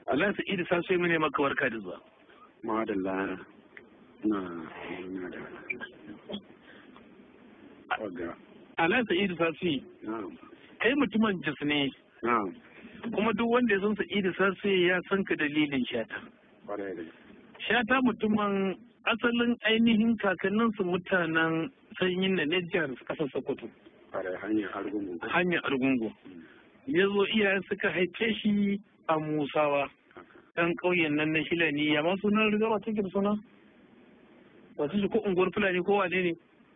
Allah sa idi sa so mene maka warka da zuwa. Madalla na da Allah sa idi sa so kai mutumin Jos ne. Kuma duk wanda ya san sa idi sa so ya san ka dalilin Shata. Shata mutumin asalin ainihin kakanninsu mutanen sanyin na jihar kasar Sokoto. Hanyar Argungu. Ya zo iyayen suka haife shi a Musawa. Ɗan ƙauyen nan na Hilani ya ma sunan riga ba take da suna? Wata shi ko unguwar Fulani ko wane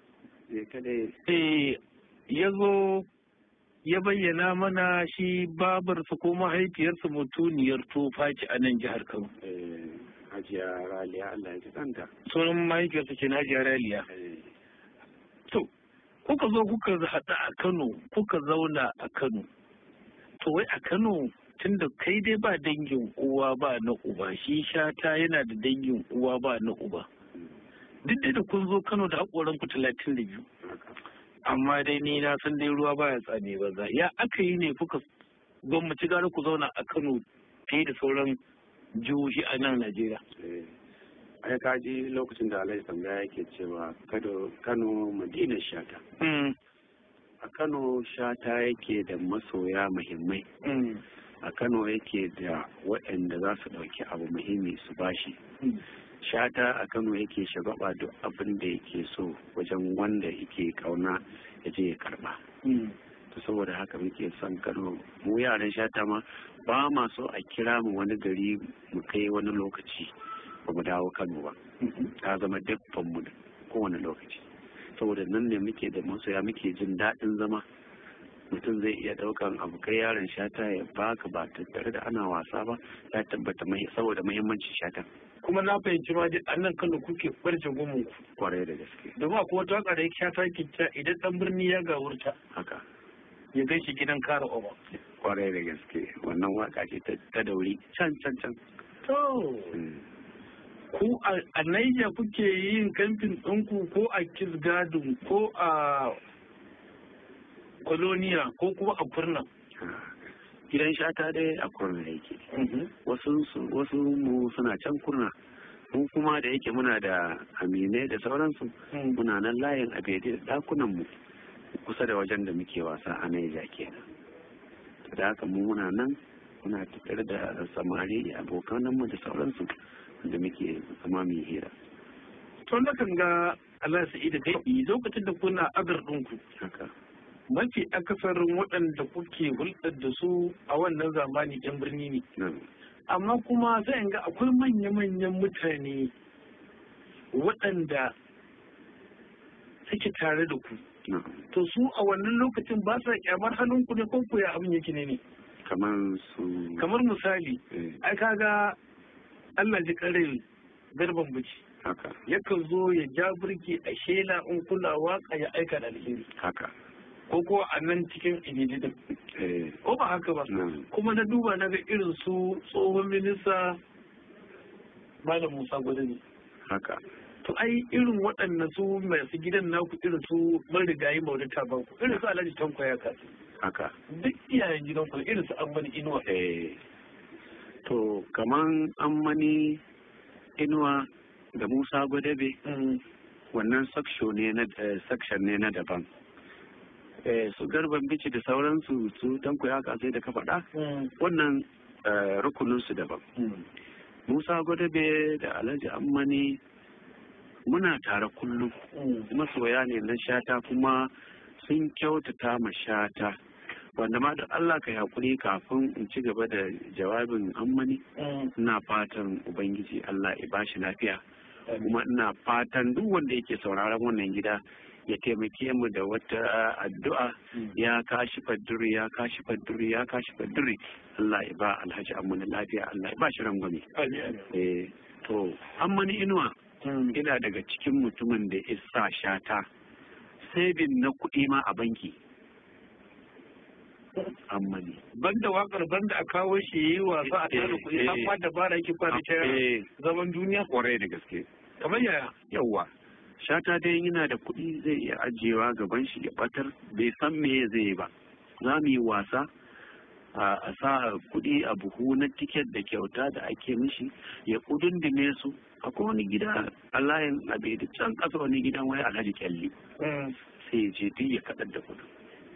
ne? Ya zo ya bayyana mana shi babarsa ko mahaifiyarsa mutuniyar Tofaci a nan jihar Kano. Hajiya Raliya Allah ya ji kanta. Sunan mahaifiyarsa ke na Hajiya Raliya. To, kuka zo kuka haɗa a Kano, kuka zauna a Kano. To wai a Kano tunda kai dai ba dangin uwa ba na uba, shi Shata yana da dangin uwa ba na uba. Duk da kun zo Kano da haƙoran ku 32. Amma dai ni na san dai ruwa baya tsame ba. Ya aka yi ne kuka gwamnati gara ku zauna a Kano fiye da sauran jihohi a nan Najeriya. Ai ka ji lokacin da Alhaji tambaya yake cewa Kano Madinar Shata. A Kano Shata yake da masoya muhimmai. A Kano yake da waɗanda za su ɗauki abu muhimmi su bashi. Shata a Kano yake shagaba duk abin da yake so wajen wanda yake kauna ya je ya karba. To saboda haka muke son Kano, mu yaran Shata ma ba ma so a kira mu wani gari mu kai wani lokaci ba mu dawo Kano ba. Ta zama dabban mu kowane lokaci. Saboda nan ne muke da masoya muke jin daɗin zama. Mutum zai iya ɗaukan abu kai yaron Shata ya baka ba tare da ana wasa ba, ya tabbata saboda muhimmancin Shata. Kuma na fahimci ma a nan Kano kuke barce gumin ku. Kwarai da gaske. Domin akwai wata waka da ya Shata ke ta idan ɗan birni ya gawurta. Haka. Ya kai shi gidan kara oba. Kwarai da gaske. Wannan waka ce ta dauri can. To. Ku a Naija kuke yin kamfin ɗinku ko a Kisgadin ko a Koloniya ko kuma a Kurna? Gidan Shata dai a Kurna yake. Wasu mu suna can Kurna. Mu kuma da yake muna da aminai da sauransu muna nan layin abedi da dakunan mu kusa da wajen da muke wasa a Naija kenan. Da haka mu muna nan muna tattare da samari abokan mu da sauransu da muke zama mai hira. To na kan ga Allah Sa'idu kai lokacin da kuna agar ɗinku. Haka. Mafi akasarin waɗanda kuke hulɗar da su a wannan zamani yan birni ne. Amma kuma sai in ga akwai manya-manyan mutane waɗanda suke tare da ku. To su a wannan lokacin ba sa kyamar halin ku ne ko ku ya abin yake ne? Kamar misali, ai kaga Allah ji kare garban buci. Haka. Yakan zo ya ja birki a shela in kula waka ya aika da alheri. Haka. Ko a nan cikin ididin. Ko ba haka ba. Kuma na duba na ga irin su tsohon minista Malam Musa Gwadani. Haka. To ai irin waɗannan su masu gidan naku irin su marigayi maudata ba ku irin su Alhaji Tanko ya kasu. Haka. Duk iyayen gidan ku irin su Ammani Inuwa. To kaman Ammani Inuwa da Musa Gwadabe wannan section ne na daban. Su Garban Bici da sauransu su Tanko ya kasai da ka faɗa wannan rukuninsu daban. Musa Gwadabe da Alhaji Ammani muna tare kullum masoya ne na Shata kuma sun kyautata ma Shata wanda ma da Allah ka hakuri kafin in ci gaba da jawabin Ammani ina fatan Ubangiji Allah ya bashi lafiya kuma ina fatan duk wanda yake sauraron wannan gida ya taimake mu da wata addu'a ya kashi fadduri Allah ya ba Alhaji Ammani lafiya Allah ya ba shi rangwame. To Ammani Inuwa ina daga cikin mutumin da isa Shata sabin na kuɗi ma a banki. Ammani. Banda wakar banda a kawo shi yi wasa a tare kuɗi an ba dabara yake fara zaman duniya. Kwarai da gaske. Kamar yaya? Yawwa. Shata dai yana da kuɗi zai iya ajiyewa gaban shi ya batar bai san me zai yi ba. Za mu yi wasa a sa kuɗi a buhu na tiket da kyauta da ake mishi ya kudundune su. Akwai wani gida a layin Abedi can ƙasa wani gidan wani Alhaji Kyalli sai ya je duk ya kaɗar da kuɗin.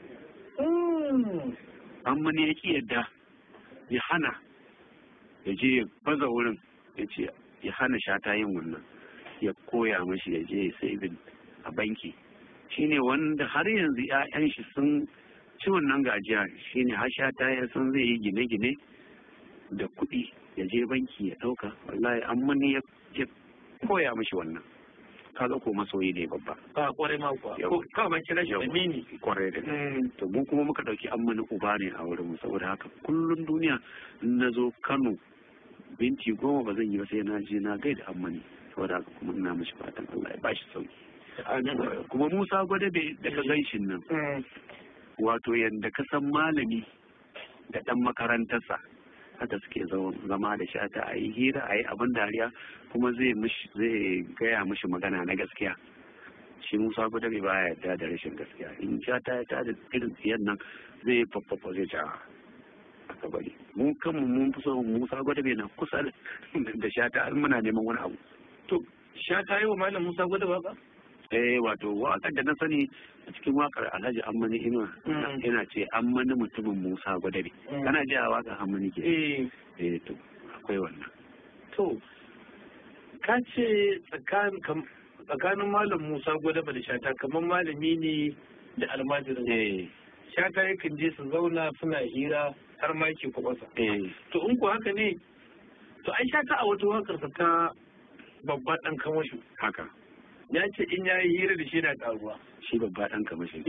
Amma ne ya ƙi yadda ya hana ya je ya baza wurin ya ce ya hana Shata yin wannan ya koya mashi ya je ya saving a banki. Shine wanda har yanzu 'ya'yan shi sun ci wannan gajiya, shine har Shata ya san zai yi gine-gine da kuɗi ya je banki ya ɗauka. Wallahi amma ne ya koya mashi wannan. Kaga ko masoyi ne babba. Ba kwarai ma kuwa. Ko kawai kira shi da mini. Kwarai da. To mu kuma muka dauki ammani uba ne a wurin mu, saboda haka kullun duniya in na zo Kano binti 10 ba zan yi ba sai na je na gaida ammani. Saboda haka kuma ina mishi fatan Allah ya bashi sauki. Kuma Musa Gwadabe daga ganshin nan. Wato yanda ka san malami da dan makarantarsa haka suke zama da Shata a yi hira a yi abin dariya kuma zai gaya mishi magana na gaskiya. Shi Musa Gwadabe baya yarda da rashin gaskiya. In Shata ya tada irin tsiyan nan zai faffafa zai ce aka bari. Mun kanmu mun fi so Musa Gwadabe na kusa da Shata muna neman wani abu. To Shata yi wa Malam Musa Gwadabe ba? Wato waƙar da na sani a cikin waƙar Alhaji Ammani Inuwa yana ce Ammani mutumin Musa Gwadabe. Kana ji a waƙar Ammani ke? To akwai wannan. To ka ce tsakanin Malam Musa Gwadabe da Shata kamar malami ne da almajirin. Shata yakan je su zauna suna hira har ma yake kwabasa. To in ku haka ne, to ai Shata a wata waƙarsa ta babba ɗan kamashu. Haka. Ya ce in ya yi hira da shi na karuwa. Shi babba ɗan kamashi.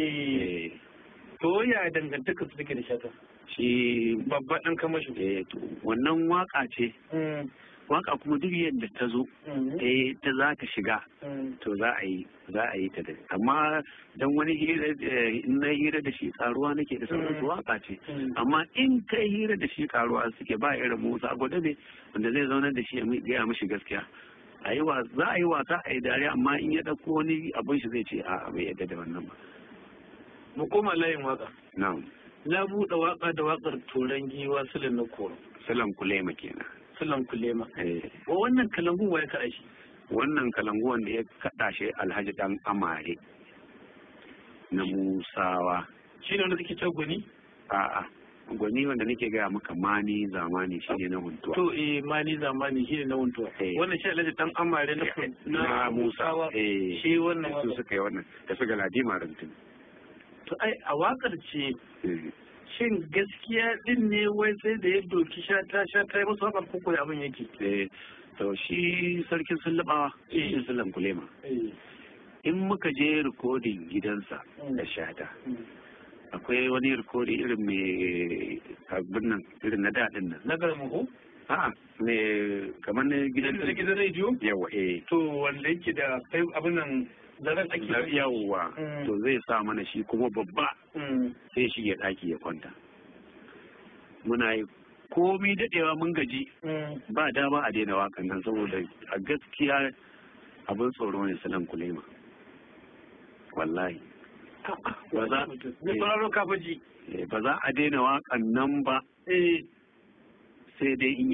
To ya dangantaka su take da Shata? Shi babba ɗan kamashi. To wannan waka ce. Waka kuma duk yadda ta zo, ta za ka shiga, to za a yi ta da. Amma dan wani hira in na hira da shi karuwa nake da sauransu waka ce. Amma in kai hira da shi karuwa suke ba irin Musa Gwadabe wanda zai zaunar da shi ya gaya mishi gaskiya. Za a yi wasa a yi dariya, amma in ya ɗauko wani abin shi zai ce a bai yadda da wannan ba. Mu koma layin waka. Na'am. Na buɗe waka da wakar Turan Giwa Sulan na Koro. Sulan Kulema kenan. Sulan Kulema. Wannan kalangu wa ya kaɗa shi? Wannan kalangu wanda ya kaɗa shi Alhaji Dan Amare na Musawa. Shi ne wanda suke cewa gwani? A'a. Gwani wanda nake gaya maka Mani Zamani shi ne na Huntuwa. To Mani Zamani shi ne na Huntuwa. Wannan shi Alhaji Dan Amare na Musawa. Shi wannan su suka yi wannan da su Galadima Rantun. To ai a wakar ce shin gaskiya din ne wai sai da ya doki Shata ya musu wakar koko da abin yake. To shi sarkin Sullubawa shi Sulan Kulema. In muka je rikodin gidansa da Shata. Akwai wani rikodi irin mai abin nan irin na daɗin nan. Na garmuhu? A'a, ne kamar na gidan rediyo? Yawa, To wanda yake da kai abin nan zaren ake yawa. To zai sa mana shi kuma babba sai shi ya ɗaki ya kwanta. Muna yi komi daɗewa mun gaji ba dama a daina wakan nan saboda a gaskiya abin tsoro ne Sulan Kulema. Wallahi. Ba za a daina waƙan nan ba sai dai in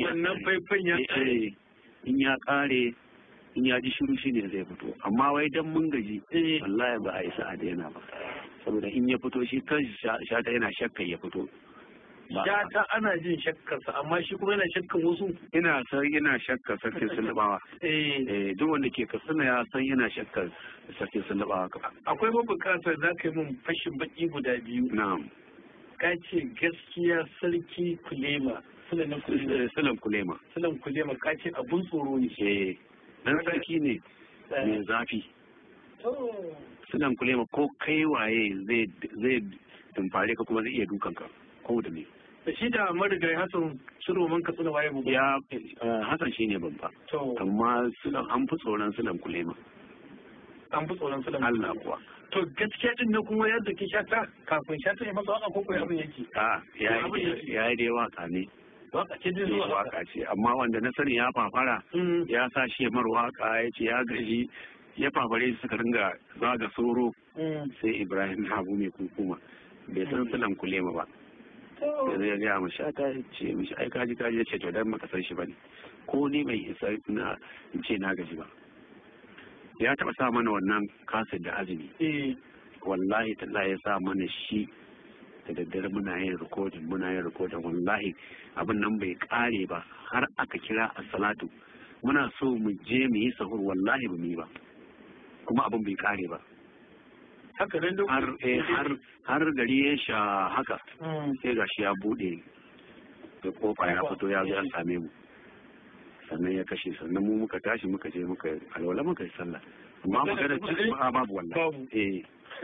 ya ƙare in ya ji shiru shi ne zai fito, amma wai dan mun gaji wallahi ba a isa a daina ba, saboda in ya fito shi kan Shata yana shakka ya fito. Shata ana jin shakkarsa amma shi kuma yana shakkan wasu. Ina shakkar sarkin Sullubawa. Duk wanda ke Katsina ya san yana shakkar sarkin Sullubawa. Akwai mabukatar za ka yi mun fashin baki guda biyu. Na'am. Ka ce gaskiya sarki Kulema. Sulan Kulema. Sulan Kulema ka ce abun tsoro ne. Dan sarki ne mai zafi. Sulan Kulema ko kai waye zai tumfare ka kuma zai iya dukanka. Ko da me. Da shi da marigayi Hassan Suroman Katsina waye babba? Ya Hassan shi ne babba. Amma an fi tsoron Sulan Kulema. An fi tsoron Sulan Kulema. Allah kuwa. To gaskiya din ne kuma yadda ke Shata kafin Shata ya masa waka ko koyi abin yake? Ya yi dai waka ne. Waka ce dai zuwa waka ce, amma wanda na sani ya fafara ya sa shi mar waka ya ce ya gaji ya fafare shi suka ringa zaga soro sai Ibrahim Habu mai kukuma bai san Sulan Kulema ba. ya gaya mu Shata ya ce mishi ai kaji ya ce to dan maka san shi bane ko ni bai isa na in ce na gaji ba. Ya taba sa mana wannan kasar da azumi wallahi tallahi ya sa mana shi da daddare muna yin rikodin wallahi abin nan bai kare ba har aka kira a salatu muna so mu je mu yi sahur wallahi ba mu yi ba kuma abin bai kare ba haka nan har gari ya sha haka sai gashi ya bude da kofa ya fito ya zo ya same mu sannan ya kashe sannan mu muka tashi muka je muka alwala muka yi sallah amma magana cikin babu wallahi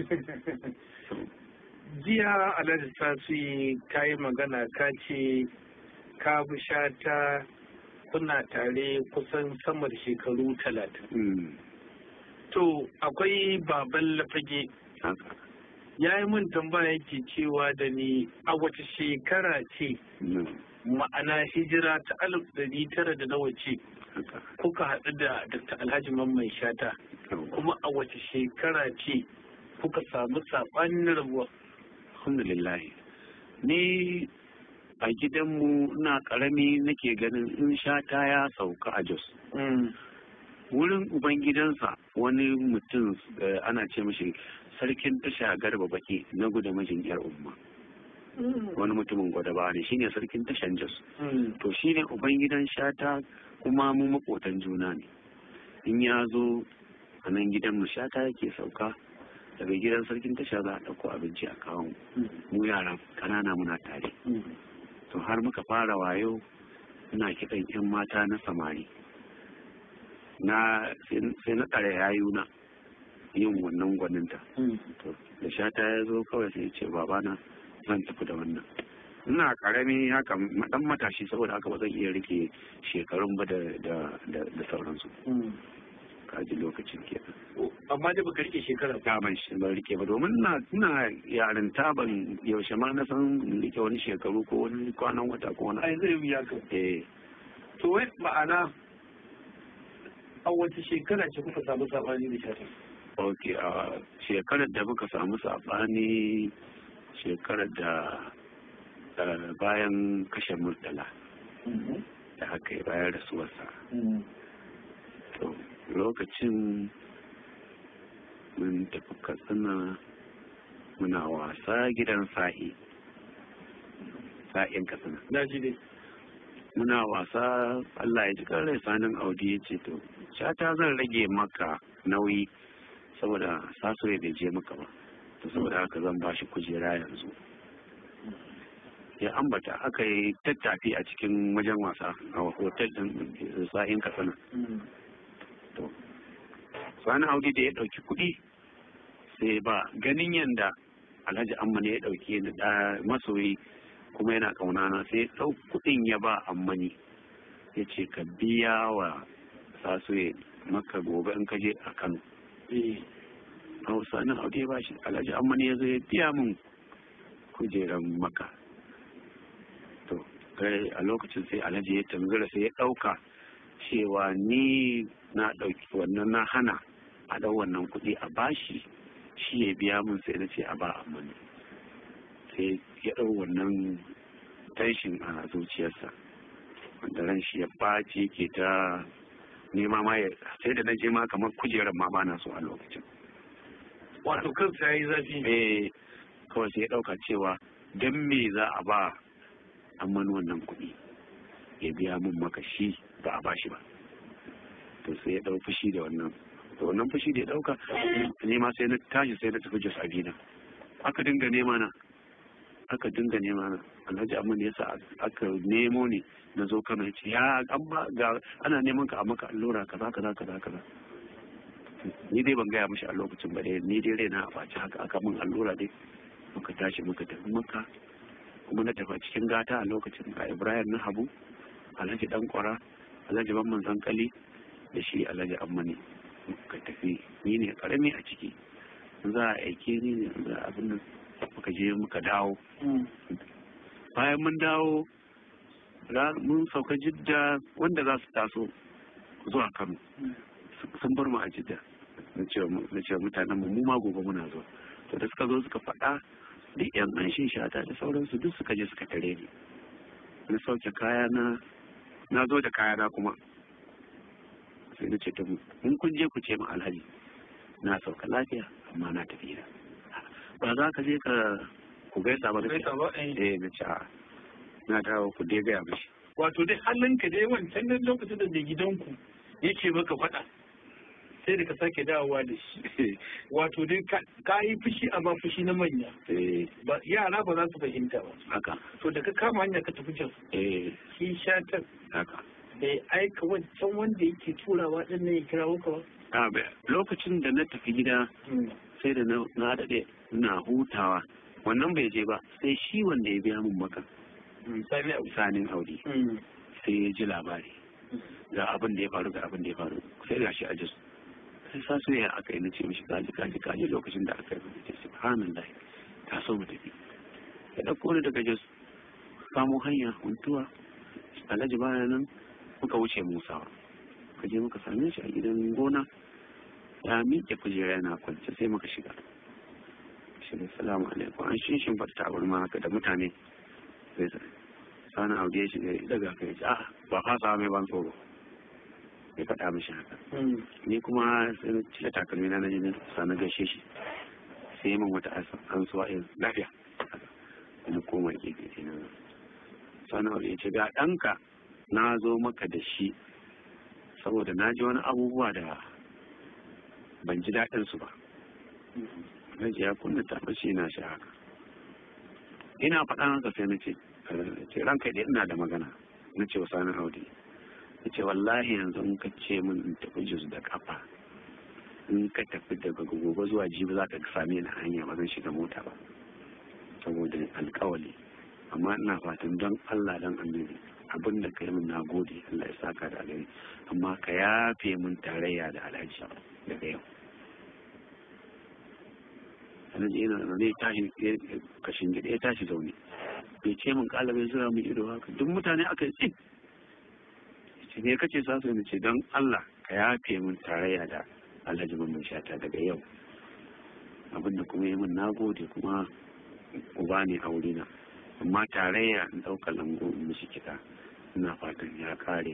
jiya Alhaji Tasi ka yi magana ka ce ka bi Shata kuna tare kusan sama da shekaru 30. To akwai baban Lafage ya yi min tambaya yake cewa da ni a wace shekara ce ma'ana hijira ta 1900 da nawa ce kuka haɗu da Dr. Alhaji Mamman Shata kuma a wace shekara ce kuka samu saɓanin rabuwa? Alhamdulillah ni a gidanmu ina karami nake ganin in Shata ya sauka a Jos wurin ubangidansa wani mutum ana ce mashi sarkin tasha Garba Baki na gudu mijin yar umma wani mutumin Gwadaba ne shine sarkin tashan Jos to shine ubangidan Shata kuma mu makotan juna ne in ya zo a nan gidanmu Shata yake sauka daga gidan sarkin tasha za a ɗauko abinci a kawo mu yara ƙanana muna tare to har muka fara wayo ina kiɗan 'yan mata na samari sai na tsare yayuna yin wannan gwaninta to da Shata ya zo kawai sai ce babana zan tafi da wannan ina karami haka dan matashi saboda haka ba zan iya rike shekarun ba da sauransu kaji lokacin kenan amma da baka rike shekara ta ban rike ba domin ina yarinta ban yaushe ma na san rike wani shekaru ko wani kwanan wata ko wani ai zai wuya ka to wai ma'ana a wace shekara ce kuka samu sabani da Shata? Ok, a shekarar da muka samu sabani shekarar da bayan kashe Murtala da aka yi bayan rasuwarsa. To lokacin mun tafi Katsina muna wasa gidan sa'in Katsina. Na ji dai. Muna wasa Allah ya ji rai sanin Audi ya ce to Shata zan rage maka nauyi saboda saso ya bai je maka ba to saboda haka zan ba shi kujera yanzu ya ambata aka yi tattafi a cikin wajen wasa a hotel din sa'in Katsina. To sani Audi da ya dauki kuɗi sai ba ganin yanda Alhaji Ammani ya dauke ni da masoyi kuma yana kaunana sai ɗau kuɗin ya ba Ammani ya ce ka biya wa sasuye maka gobe in ka je a Kano. Hausa nan Audi ya ba shi Alhaji Ammani ya zo ya biya min kujeran maka. To kai a lokacin sai Alhaji ya tanzura sai ya ɗauka cewa ni na ɗauki wannan na hana a ɗau wannan kuɗi a bashi shi ya biya min sai na ce a ba Ammani. Sai ya ɗau wannan tashin a zuciyarsa wanda ran shi ya ɓaci ke ta nema ma sai da na je ma kamar kujerar ma bana so a lokacin. Wato kansa ya yi zafi? Kawai sai ya ɗauka cewa don me za a ba Ammani wannan kuɗi ya biya min maka shi ba a bashi ba. To sai ya ɗau fushi da wannan. To wannan fushi da ya ɗauka nema sai na tashi sai na tafi Jos Abina. Aka dinga nema na. Alhaji Ammani ya sa aka nemo ni na zo Kano ya ce ya ana neman ka a maka allura kaza. Ni dai ban gaya mishi a lokacin ba dai ni dai raina a faci haka aka min allura dai muka tashi muka tafi maka kuma na tafi cikin gata a lokacin ga Ibrahim na Habu Alhaji Dan Kwara Alhaji Mamman Zankali da shi Alhaji Ammani muka tafi ni ne karami a ciki za a aike ni ne za a abin nan muka je muka dawo bayan mun dawo mun sauka Jidda wanda za su taso zuwa Kano sun bar mu a Jidda na ce mutanen mu ma gobe muna zuwa to da suka zo suka faɗa duk yan anshin shata da sauransu duk suka je suka tare ni na sauke kaya na zo da kaya na kuma sai na ce ta in kun je ku ce ma alhaji na sauka lafiya amma na tafi gida ba za ka je ku gaisa ba na ce na dawo ku dai gaya mishi wato dai halinka dai wancan nan lokacin da mai gidanku yake maka faɗa sai da ka sake dawowa da shi wato dai ka yi fushi a ba fushi na manya yara ba za su fahimta ba haka to da ka kama hanya ka tafi can shi shatar haka bai aika wancan wanda yake turawa din ne ya kira ka ba lokacin da na tafi gida sai da na daɗe na hutawa wannan bai je ba sai shi wanda ya biya mun maka sanin audi sai ya ji labari ga abin da ya faru sai ga shi a jisu sai sa soyayya aka yi na ce mishi kaji lokacin da aka yi na ce subhanallah ta so mu tafi ya ɗauko ni daga jisu kamo hanya huntuwa alhaji baya nan muka wuce musawa ka je muka same shi a gidan gona ya miƙe kujera yana kwance sai muka shiga salamu alaikum an shin fata tabarma haka da mutane sai sani abu ya shiga daga kai ce ba fasa mai ban tsoro ya faɗa mishi haka ni kuma sai na cire takalmi na jini sani gaishe shi sai min wata an suwa yin lafiya na koma gefe sai na sani abu ya ce ga ɗanka na zo maka da shi saboda na ji wani abubuwa da ban ji daɗinsu ba na ji ya kunna tabashi na shi haka ina faɗa haka sai na ce ranka dai ina da magana na ce wa sani audi na ce wallahi yanzu in ka ce min in tafi jus da kafa in ka tafi daga gobe zuwa jibi za ka same ni hanya ba zan shiga mota ba saboda alkawali amma ina fatan don Allah don annabi abin da ka yi min na gode Allah ya saka da alheri amma ka yafe min tarayya da alhaji daga yau alhaji yana da zai tashi kashin gida ya tashi zaune bai ce min kalabai zura min ido haka duk mutane aka yi tsin ce ne kace sa su ne ce don Allah ka yafe min tarayya da alhaji mamman shata daga yau abin da kuma yi min na gode kuma uba ne a wurina amma tarayya in ɗauka lambu in mishi kiɗa ina fatan ya kare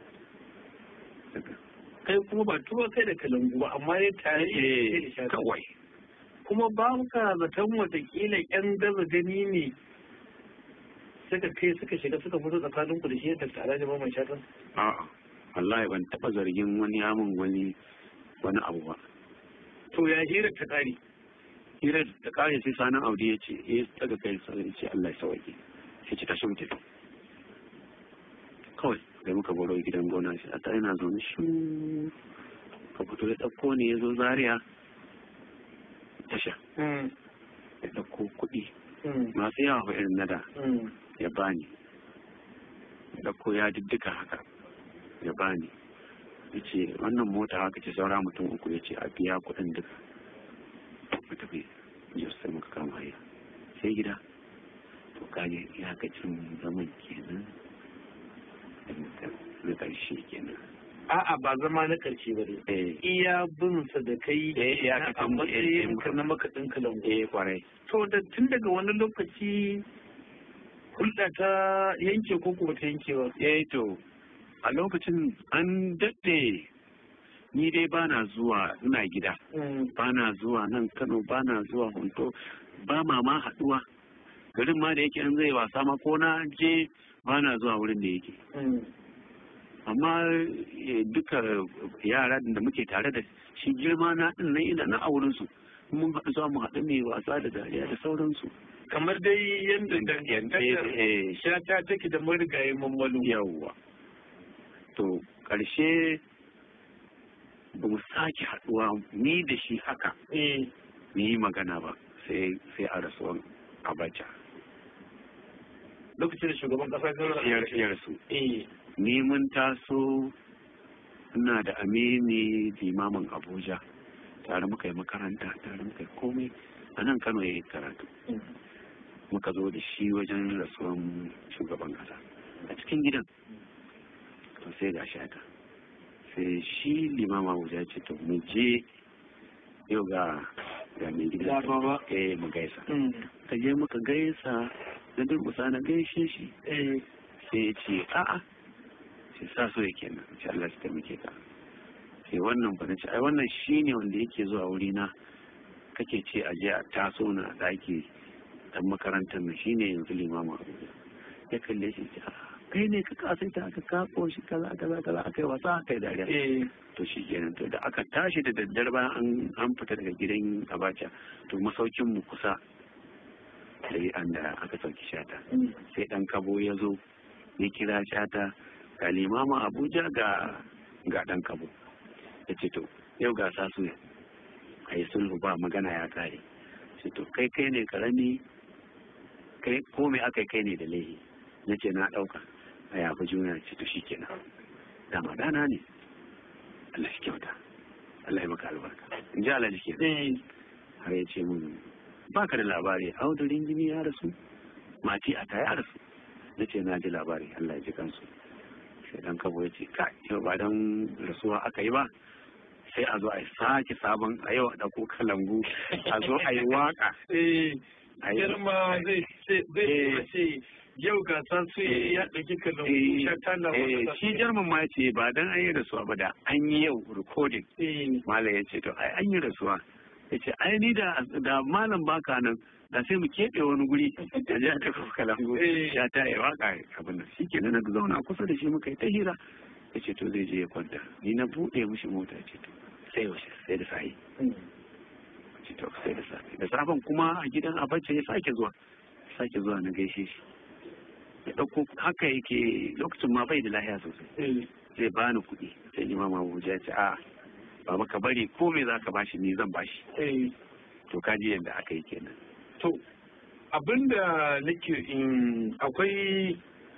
kai kuma ba tuba kai da kalangu ba amma ya tarayya kawai kuma ba ka zaton watakila yan gaza gani ne suka shiga suka fito tsakanin ku da shi da tare da mamman shatan a'a wallahi ban taɓa zargin wani yamin wani abu ba to ya hira ta ƙare hira da kare sai sanin audi ya ce ya daga kai sai ya ce Allah ya sauke sai ci tashi mutum kawai da muka baro gidan gona shi a ta yana zaune shi ka fito ya ɗauko ne ya zo Zaria tasha ya ɗauko kuɗi masu yawa fa irin nada ya bani ya ɗauko ya diddika haka ya bani ya ce wannan mota haka ce saura mutum uku ya ce a biya kuɗin duka mu tafi jos sai muka kama haya sai gida to kaje ya kacin zaman kenan na ƙarshe kenan a'a ba zama na ƙarshe ba dai iya bin sa da kai ya a matsayin ka na makaɗin kalangu kwarai to da tun daga wani lokaci hulɗa ta yanke ko kuma ta yanke ba to a lokacin an daɗe ni dai bana zuwa ina gida bana zuwa nan Kano bana zuwa Honto ba ma haɗuwa garin ma da yake an zai wasa ma ko na je bana zuwa wurin da yake amma duka yara da muke tare da shi girma na din nan ina na auren su mun haɗu za mu haɗu ne wasa da dariya da sauransu kamar dai yadda shata take da marigayen mammalu yawwa to ƙarshe ba mu sake haɗuwa ni da shi haka ni yi magana ba sai a rasuwan Abacha lokacin da shugaban ƙasa ya rasu ni mun taso ina da amini limamin Abuja tare muka yi makaranta tare muka yi komai a nan Kano ya yi karatu muka zo da shi wajen rasuwan shugaban ƙasa a cikin gidan to sai ga shata sai shi limama Abuja ce to mu je yau ga ga mai gida mu gaisa ka je muka gaisa na durkusa na gaishe shi sai ya ce a'a sai sa so yake nan ce Allah shi taimake ka sai wannan ba ce ai wannan shine wanda yake zuwa wuri na kake ce a je a taso na daki dan makarantar nan shine yanzu limamin Abuja ya kalle shi ce kai ne ka kasaita aka kako shi kaza akai wasa akai dariya to shi kenan to da aka tashi da daddare bayan an fita daga gidan Abacha to masaukin mu kusa sai an da aka sauki Shata sai dan kabo ya zo ya kira Shata ga limamin Abuja ga dan kabo ya ce to yau ga sasu a yi sulhu ba magana ya kare sai to kai ne karami kai ko me aka kai ne da laihi na ce na ɗauka a yafi juna ce to shi kenan dama dana ne Allah shi kyauta Allah ya maka albarka in ji Allah shi kenan har ya ce mun baka da labari audurin jini ya rasu mati a ta ya rasu na ce na ji labari Allah ya ji kansu sai dan kabo ya ce kai yau ba dan rasuwa aka yi ba sai a zo a sake sabon a yau a ɗauko kalangu a zo a yi waka girma zai ce yau gasar su ya ɗauki kalangu shata na wata shi jarman ma ce ba dan an yi rasuwa ba da an yi yau recording malam ya ce to ai an yi rasuwa ya ce ai ni da malam baka nan da sai mu keɓe wani guri da ya ta kalangu ya ta yi waka abin nan shi kenan na zauna kusa da shi muka yi ta hira ya ce to zai je ya kwanta ni na buɗe mishi mota ce to sai yaushe sai da sahi ce to sai da sahi da safen kuma a gidan Abacha ya sake zuwa na gaishe shi ya ɗauko haka yake lokacin ma bai da lahiya sosai zai bani kuɗi sai imam Abuja ya ce a baba ka bari ko me za ka bashi ni zan bashi to kaji yadda aka yi kenan to abinda nake akwai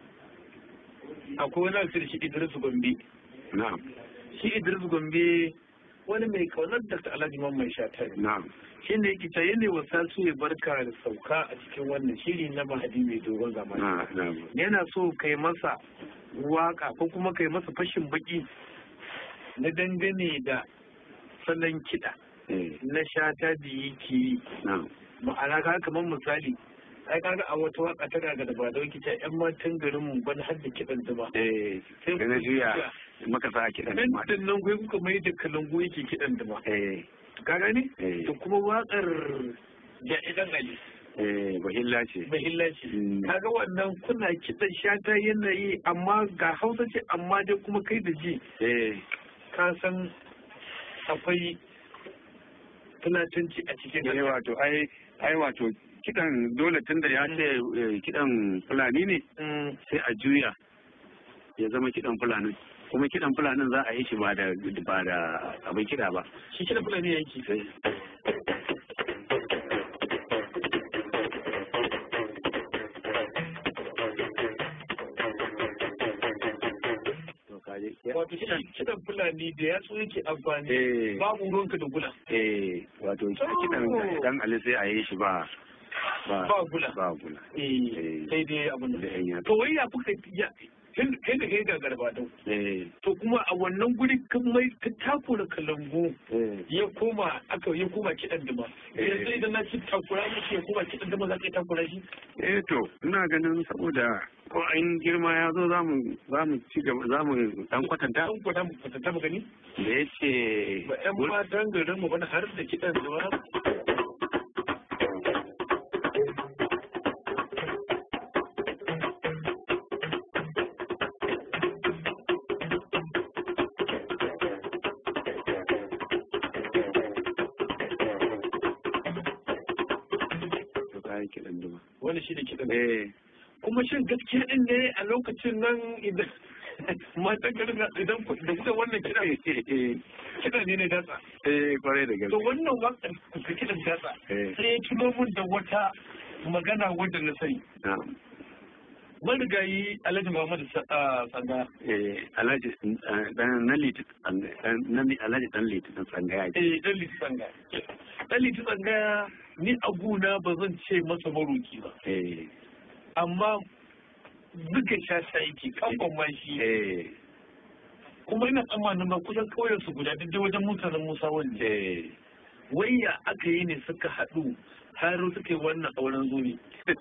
wani asiri shi Idris Gombe na'am shi Idris Gombe wani mai kaunar Dr. Alhaji Mamman Shata na'am shi ne yake tayi ne wasa su ya barka da sauka a cikin wannan shiri na Mahadi mai dogon zamani yana so kai masa waka ko kuma kai masa fashin baki na dangane da salon kiɗa na Shata da yake yi ma'ana ka kamar misali ai kaga a wata waka ta daga da ba da wake ta yan matan garin mu ban har da kiɗan ta ba sai na juya maka sa kiɗan ta nan kai kuka mai da kalangu yake kiɗan ta ba ka gani to kuma wakar da idan ali bahilla ce kaga wannan kuna kiɗan Shata yanayi amma ga Hausa ce amma dai kuma kai da ji ka san akwai tunatunci a cikin wato ai wato kiɗan dole tun da ya ce kiɗan Fulani ne sai a juya ya zama kiɗan Fulani kuma kiɗan Fulanin za a yi shi ba da abin kiɗa ba shi kiɗan Fulani ya yi sai wato kiɗan Fulani da ya so yake amfani babu ruwanka da gula wato kiɗan dan Ali sai a yi shi ba gula sai dai abin da yan to wai ya fuka kai da kai ga garbadau to kuma a wannan guri kan mai ka takura kalangu ya koma kiɗan duma yanzu idan na ci takura shi ya koma kiɗan duma za ka yi takura shi to ina ganin saboda ko an girma ya zo za mu ci gaba za mu dan kwatanta mu gani da yace ba ƴan matan garin mu bane har da kiɗan duma wani shi da kiɗan kuma shin gaskiya din ne a lokacin nan idan matan garin idan da kuka wannan kiɗa ne datsa kwarai da gaske to wannan wakar da kiɗan datsa sai ya tuno mun da wata magana wadda na sani marigayi Alhaji Muhammadu Tsanga Alhaji dan Liti Alhaji dan Liti Tsanga dan Liti Tsanga dan Liti Tsanga ni a guna ba zan ce masa maroki ba amma duka Shata yake kan ma shi kuma ina tsammanin ma kusan kauyen su guda duk wajen mutanen Musa wanda wayya aka yi ne suka haɗu har suka yi wannan auren zobe.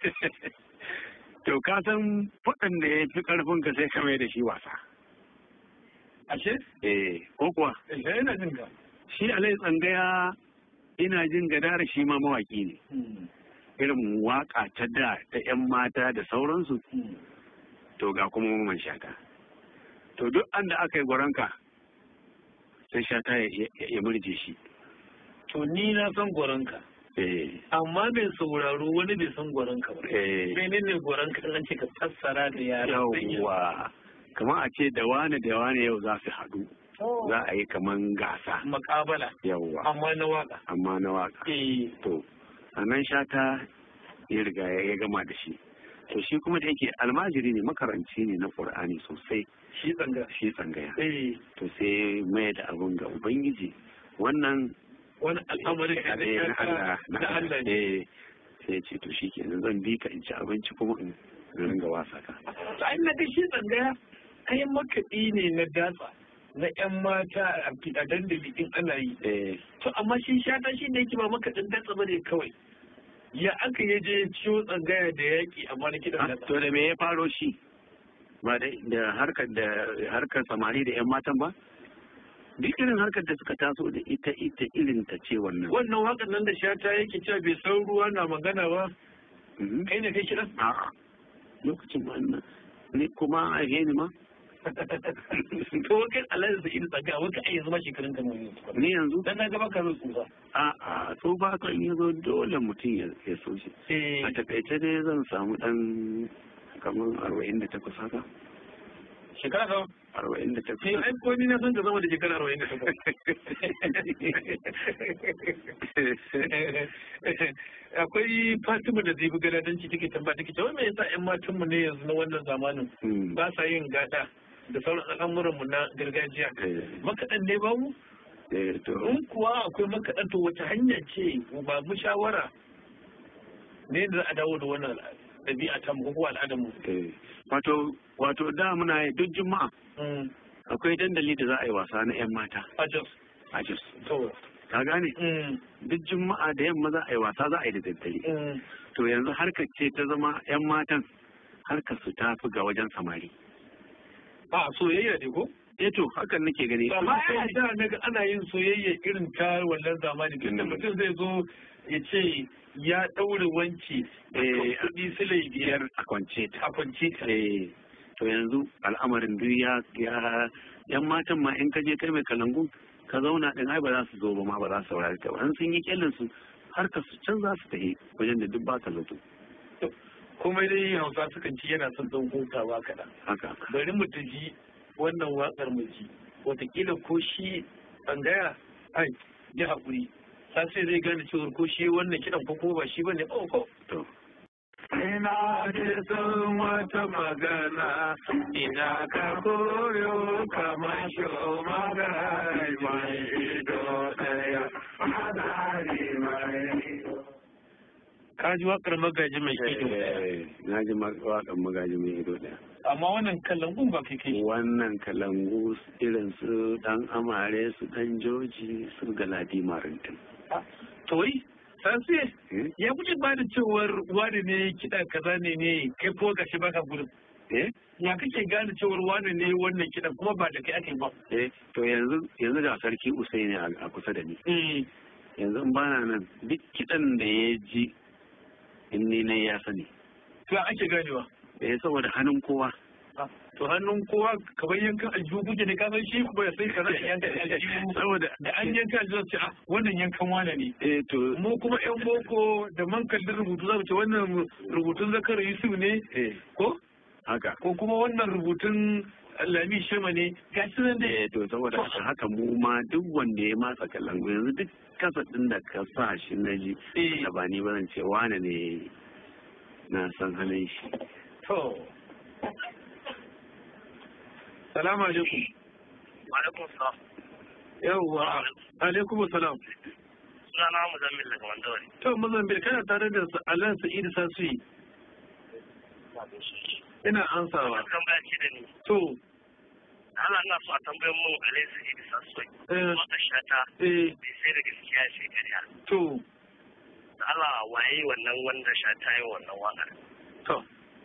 To ka san faɗin da ya fi ƙarfin ka sai ka mai da shi wasa. Ashe? Ko kuwa? Ina jin ka. Shi Alai Tsangaya ina jin gadara shi ma mawaki ne. Irin waka ta da ta 'yan mata da sauransu. To ga kuma Mamman Shata. To duk an da aka yi gwaranka sai Shata ya murje shi. To ni na san gwaranka. Amma bai sauraro wani bai san gwaranka ba. Menene gwaranka an ce ka fassara da yaran. Yawwa. Kamar a ce da wane yau za su haɗu. Za a yi kaman gasa. Makabala. Yawwa. Amma na waka. To, sannan Shata ya riga ya gama da shi. To shi kuma da yake almajiri ne, makaranci ne na Qur'ani sosai. Shi tsangaya. To sai mai da abun ga Ubangiji. Wannan wani al'amari na Allah ne. Sai ce to shi kenan zan bi ka in ci abinci kuma in ringa wasa ka. To ai na ga shi tsangaya ai makaɗi ne na datsa. Na 'yan mata a dandali din ana yi. To amma shi Shata shi ne yake ba makaɗin datsa ba ne kawai. Ya aka yi je ciwo tsangaya da yaƙi amma na kiɗan datsa. To da me ya faro shi? Ba da harkar samari da 'yan matan ba? Duk irin harkar da suka taso da ita irin ta ce wannan. Wannan waƙar nan da Shata yake cewa bai san ruwa na magana ba. Kai ne kai kiɗan? A'a. Lokacin wannan ne kuma a ni ma. To kai Allah da ido tsaga wai kai yanzu ma shekarun ka ne. Ni yanzu dan na gaba ka zo tsufa. A'a to ba ka in yazo dole mutum ya so shi. A takaice dai zan samu dan kamar 48 haka. Shekara ka 48. Sai ai ko ni na san ka zama da shekara 48. Akwai Fatima da zai bi gadadanci take tambaya take cewa me yasa ƴan matan mu ne yanzu na wannan zamanin ba sa yin gada da sauran al'amuran mu na gargajiya. Makaɗan ne ba mu? In kuwa akwai makaɗan to wace hanya ce ba mu shawara ne da za a dawo da wannan ɗabi'a ta mu ko al'adar mu. Wato da muna yi duk juma'a akwai dandali da za a yi wasa na 'yan mata. A Jos. Ka gane? Duk juma'a da yamma za a yi wasa za a yi da daddare. To yanzu harkar ce ta zama 'yan matan harkar su ta fi ga wajen samari. A soyayya ne ko? To hakan nake gani. Amma a da naga ana yin soyayya irin ta wannan zamani tunda mutum zai zo ya ce ya ɗaure wanci kuɗi silai 5 a kwance ta. To yanzu al'amarin duk ya yan matan ma in ka je kai mai kalangu ka zauna din ai ba za su zo ba ma ba za su saurari ka ba an sun yi kyallin su har ka su can za su tafi wajen da duk ba ka zato. Komai dai Hausa sukan ci yana son ɗan hutawa kaɗan. Haka. Bari mu ji wannan waƙar mu ji wataƙila ko shi tsangaya ai ji haƙuri sai zai gane cewa ko shi wannan kiɗan ko kuma ba shi bane ko. Ina da son wata magana, ina ka koyo kamar sho magana mai ido ɗaya, magana mai ido. Ka ji waƙar magaji mai ido ɗaya? Na ji waƙar magaji mai ido ɗaya. Amma wannan kalangun ba kai kai. Wannan kalangu irin su ɗan amare su ɗan joji su galadi marintin. To wai? Sansu ya kuke ba da cewar wani ne kiɗa kaza ne kai ko gashi baka gudun. Ya kake gane cewar wani ne wannan kiɗan kuma ba da kai ake ba. To yanzu da sarki Usaini a kusa da ni. Yanzu in bana nan duk kiɗan da ya ji in ni ne ya sani. To ake ganewa. Saboda hannun kowa. To hannun kowa kamar yankan aljihu kuke ne kasan shi kuma ya sai kaza da yankan aljihu saboda da an yanka aljihu ce wannan yankan wane ne to mu kuma yan boko da man kallon rubutu za mu ce wannan rubutun zakar yusuf ne ko haka ko kuma wannan rubutun lami shema ne ga shi nan da to saboda haka mu ma duk wanda ya matsa kallon yanzu duk kasa din da ka sa shi na ji da ba ni ba zan ce wane ne na san hannun shi to salamu alaikum. Wa alaikum salam. Yawwa, alaikum salam. Sunana Muzammil daga Mandawari. To Muzammil kana tare da Alan Sa'idu Sasuyi. Ina ansawa. Kan ba ce da ni. To. Allah na so a tambayar mun Alhaji Idi Sassoi. Wata shata bai sai da gaskiya sai ƙarya. To. Allah waye wannan wanda shata yi wannan waƙar. To.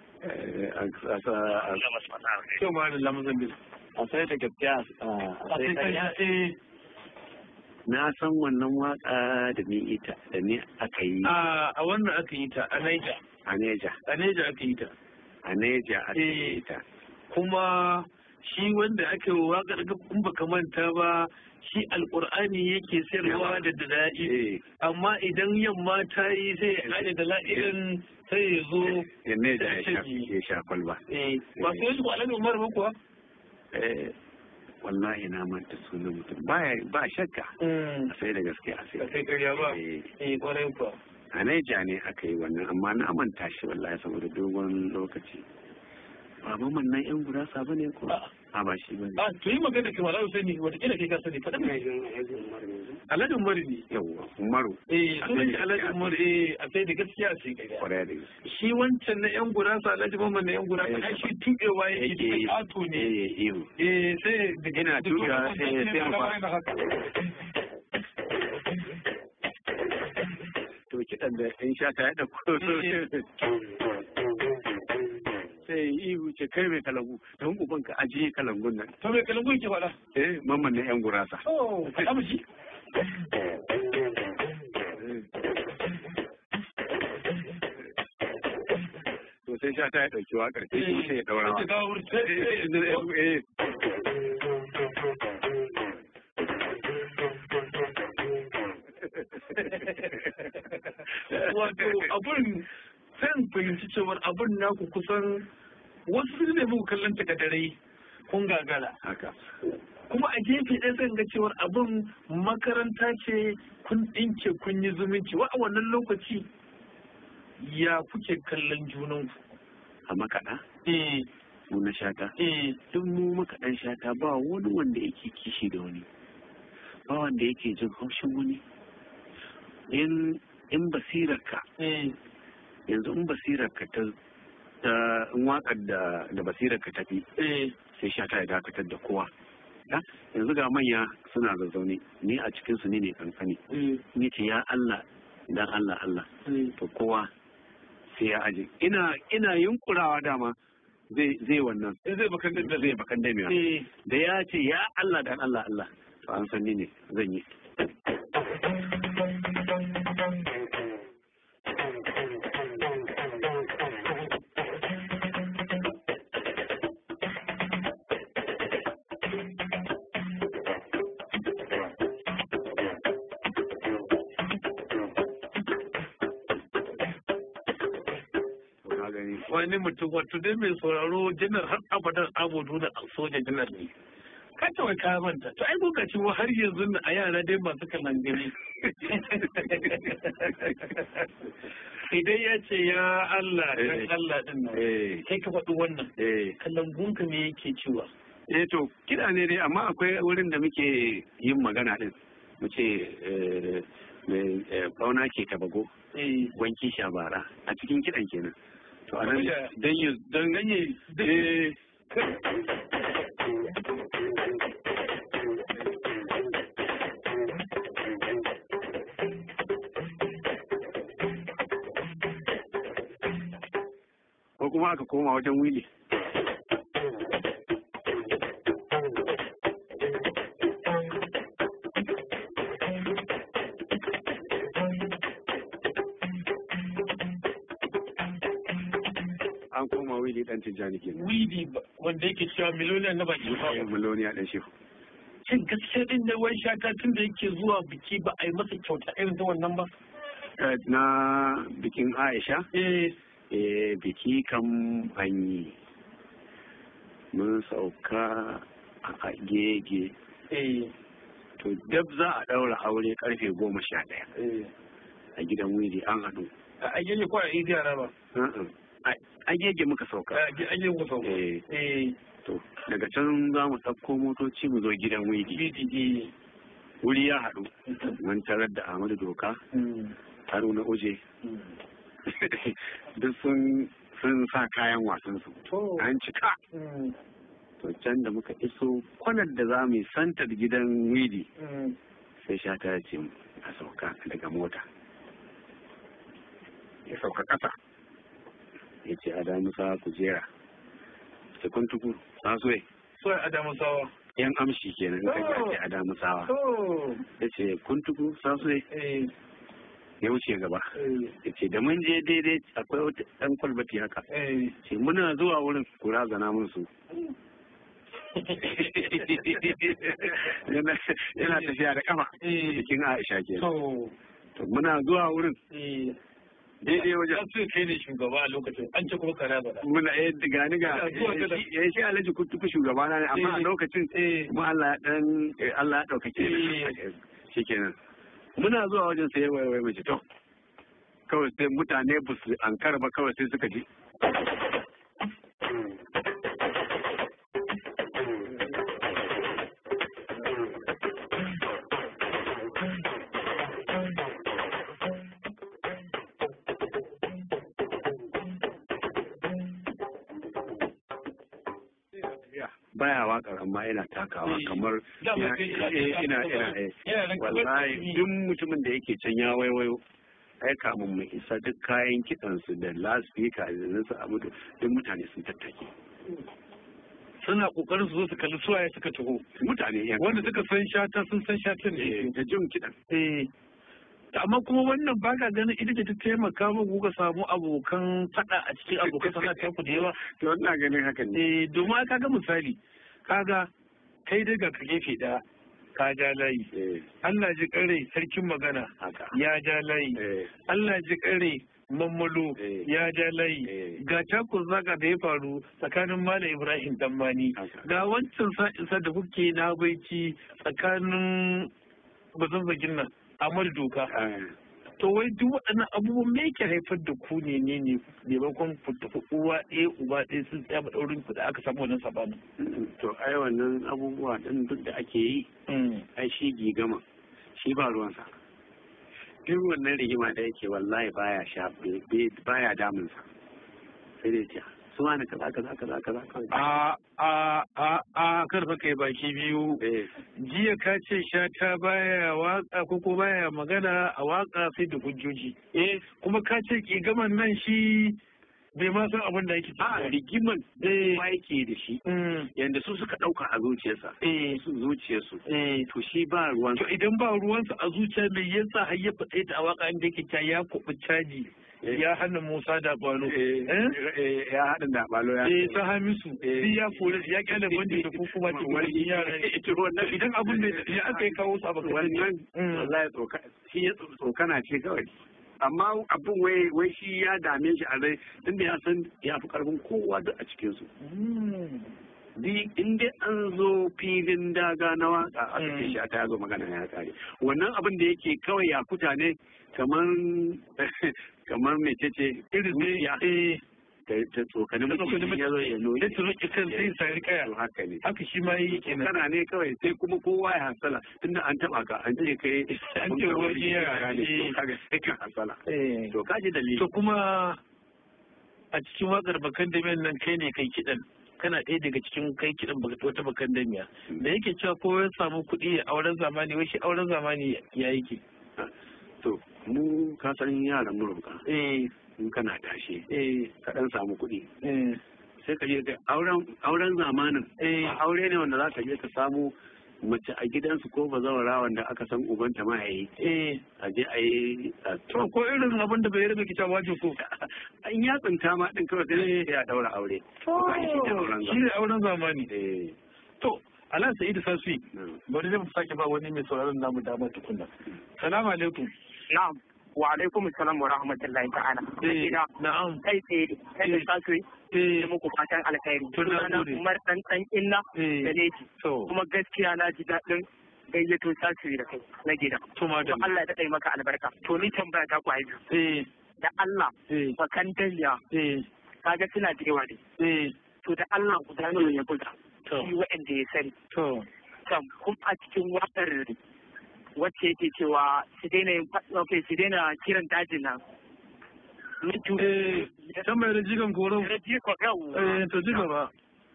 To ma da lamuzan bisa. A sai da gaskiya a sai ƙarya. Na san wannan waka da ni aka yi. A wannan aka yi ta a Naija. A Naija aka yi ta. A Naija aka yi ta. Kuma shi wanda aka yi waƙar in baka manta ba shi alƙur'ani yake sayarwa da dala'i. Amma idan yamma ta yi sai ya haɗe dala'ilin sai ya zo. Ya Naija ya sha kwalba. Ba su yi Alhaji Umar ba kuwa? Wallahi na manta sunan mutum ba shakka sai da gaske a sai ƙarya ba ƙwarai kuwa a Naija ne aka yi wannan amma na manta shi wallahi saboda dogon lokaci ba mamman nan yan gurasa ba ne ko a ba shi ba ne to yi magana kamar Alhaji Sani watakila kai ka sani faɗa mai Alhaji Umaru ne yawwa Umaru sunan shi Alhaji Umaru a sai da gaskiya sai ƙarya kwarai da gaske shi wancan na yan gurasa Alhaji Mamman na yan gurasa ai shi tuɓewa yake da ƙato ne sai da ina tuɓewa sai mu fara to kiɗan da in sha ta yaɗa ko sai ihu ce kai mai kalangu don uban ka ajiye kalangun nan. To mai kalangu yake faɗa? Mamman na yan gurasa. Oh, faɗa mu shi. To sai sha ta ya ɗauki waƙar sai ya ɗaura wa. Wato abin san fahimci cewar abin naku kusan wasu su ne muku kallon takadarai kun gagara. Haka. Kuma a gefe ɗaya zan ga cewar abin makaranta ce kun ɗinke kun yi zumunci wa a wannan lokaci ya kuke kallon junanku. A makaɗa? Mu na shata? Duk mu makaɗan shata ba wani wanda yake kishi da wani. Ba wanda yake jin haushin wani. In basirarka yanzu in basirarka ta in waƙar da basirarka ta fi sai sha ta ya dakatar da kowa yanzu ga manya suna zazzaune ni a cikinsu ne kankani ni ce ya Allah dan Allah to kowa sai ya aje ina yunkurawa dama zai wannan zai bakan damewa da ya ce ya Allah dan Allah to an san ni ne zan yi wani mutum wato dai mai sauraro janar har abadan abudu da soja janar ne ka ce wai ka manta to ai lokacin wa har yanzu a yara dai masu kalan gani idan ya ce ya Allah dan Allah din nan kai ka faɗi wannan kallon gunka me yake cewa to kiɗa ne dai amma akwai wurin da muke yin magana din mu ce bauna ke tabago wanki shabara a cikin kiɗan kenan to a nan don ganye ko kuma aka koma wajen wili an koma wili dan tijjani ke wili wanda yake cewa miloniya na baki ba miloniya dan shehu shin gaskiya din da wai shata tun da yake zuwa biki ba a yi masa kyauta irin ta wannan ba na bikin Aisha biki kan hanyi mun sauka a agege to dab za a daura aure karfe 11 a gidan wili an haɗu a agege ko a idi ba agege muka sauka agege muka sauka to daga can za mu ɗauko motoci mu zo gidan wili wuri ya haɗu mun tarar da Ahmadu Doka Haruna Uje duk sun sa kayan wasansu an cika to can da muka iso kwanar da za mu yi santar gidan widi sai Shata ya ce a sauka daga mota, ya sauka ƙasa ya ce Adamusawa kujera sai kun tuku sasuwe Adamusawa yan amshi kenan in ka ce Adamusawa ya ce kun tuku sasuwe ya wuce gaba ya ce da mun je daidai akwai wata ɗan kwalbati haka ce muna zuwa wurin kura zana mun su yana tafiya da kafa cikin Aisha ke to muna zuwa wurin daidai wajen sai kai ne shugaba a lokacin an ce kuma kana ba muna gani ga ya shi Alhaji Kutuku shugaba na ne amma a lokacin kuma Allah ya ɗaukake shi kenan muna zuwa wajen sai wai mace to kawai sai mutane ba su ankara ba kawai sai suka ji baya wakar amma yana takawa kamar wallahi duk mutumin da yake can ya waiwayo ai kamun mu isa duk kayan kiɗansu da lasfika da nasu abu duk mutane sun tattake suna kokarin su zo su kalli suwaye suka taho mutane wanda suka san Shata sun san Shata ne da jin kiɗan amma kuma wannan ba ka ganin ita ce ta taimaka muku ka samu abokan faɗa a cikin abokan sana'a ku da yawa to ina ganin hakan ne domin ka ga misali kaga kai dai ga gefe ɗaya ka ja layi Allah ji kare sarkin magana ya ja layi Allah ji kare mammalo ya ja layi ga takun zaka da ya faru tsakanin Malam Ibrahim Dammani ga wancan sa'insa da kuke na baiki tsakanin bazanzagin nan Amadu Doka to wai duk waɗannan abubuwan me yake haifar da ku ne maimakon ku tafi uwa ɗaya uba ɗaya sun tsaya ba ɗaurin ku da aka samu wannan sabanin. To ai wannan abubuwa ɗin duk da ake yi ai shi gigama shi ba ruwansa duk wannan rigima da yake wallahi baya damunsa sai dai ce su wani kaza karfa kai baki biyu jiya ka ce Shata baya waka ko baya magana a waka sai da hujjoji kuma ka ce kigaman nan shi bai ma san abin da yake a rigiman ma yake da shi yanda su suka dauka a zuciyarsu to shi ba ruwansa to idan ba ruwansa a zuciya mai yasa har ya faɗe ta a waka inda yake ta ya kuɓi caji ya hana Musa da Balo ya haɗin da Balo ya ta Hamisu sai ya kore ya kyale wanda da kuma wani yara idan abin da ya aka yi kawo su a baka wannan wallahi shi ya tsokana ce kawai amma abin wai shi ya dame shi a rai tunda ya san ya fi karfin kowa duk a cikin su in dai an zo filin daga na waka a cikin shi ta zo magana ya kare wannan abin da yake kawai ya kuta ne kamar mecece irin ya ta tsokanin mutum ya zo ya nuna ya tsoro kan sai sai kaya haka ne haka shi ma yi kenan kana ne kawai sai kuma kowa ya hasala tunda an taba ka an ce kai an ce wani ya ne kaga sai ka hasala to kaji dalili to kuma a cikin wakar bakan da nan kai ne kai kidan kana ɗaya daga cikin kai kidan wata bakan damiya da yake cewa ko ya samu kuɗi a auren zamani wai shi auren zamani ya yake to mu ka san yaran murmuka in kana tashe ka dan samu kuɗi sai ka je auren zamanin aure ne wanda za ka je ka samu mace a gidansu ko bazawara wanda aka san ubanta ma yayi a je a yi to ko irin abin da bai rage kita wajen ko an ya tsinta ma din kawai sai ya daura aure shi ne auren zamani to Ala Sa'idu Sasi bari zai mu sake ba wani mai sauraron namu dama tukunna. Salamu alaikum. Na'am. Wa alaikum assalam wa rahmatullahi ta'ala. Na'am. Kai tsaye kai da Sasi. Muku fatan alkhairi. Sunana Umar dan Inna da Leji. Kuma gaskiya na ji daɗin gayyato Sasi da kai na gida. Kuma Allah ya daɗe maka albarka. To ni tambaya ta ku haihu. Da Allah bakan danya. Kaga suna da yawa ne. To da Allah ku gano ya buga. Shi waɗanda ya sani. Kam kuma a cikin waƙar wacce yake cewa su daina kiran dajin nan. Can mai da jigan koron. Da jigan yau. To jiga ba.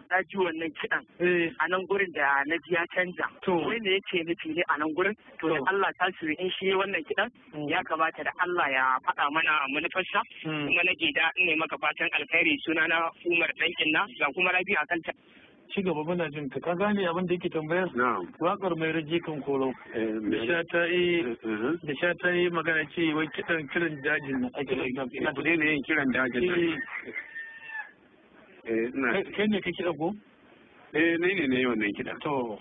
na ji wannan kiɗan a nan gurin da na ji ya canja wai me yake nufi ne a nan gurin to da Allah ta su in shi wannan kiɗan ya kamata da Allah ya faɗa mana manufarsa kuma nake da in ne maka fatan alkhairi sunana Umar Dankinna ga kuma Rabi akan ta ci gaba muna jin ka gane abin da yake tambayar wakar mai rage kan koro da sha ta yi magana ce wai kiran dajin na ake na ku daina yin kiran dajin kai ne ka kiɗa ko ne wannan kiɗa to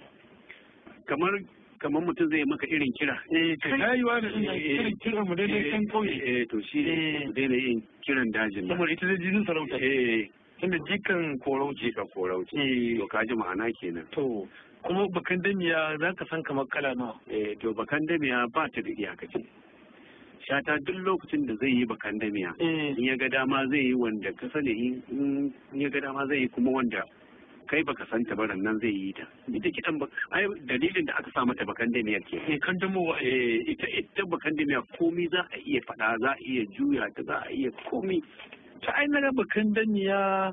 kamar mutum zai maka irin kira ka yi wa da irin kiran mu daidai kan kauye to shi ku daina yin kiran dajin saboda ita da jinin sarauta inda jikan korauci to ka ji ma'ana kenan to kuma bakan damiya za ka san kamar kala nawa to bakan damiya ba ta da iyakaci shata duk lokacin da zai yi bakan damiya in ya ga dama zai yi wanda ka sani in ya ga dama zai yi kuma wanda kai baka san ta baran nan zai yi ta ita kidan ai dalilin da aka sa mata bakan damiyar ke kan damowa ita bakan damiya komai za a iya faɗa za a iya juya ta za a iya komai ta ainihin bakan damiya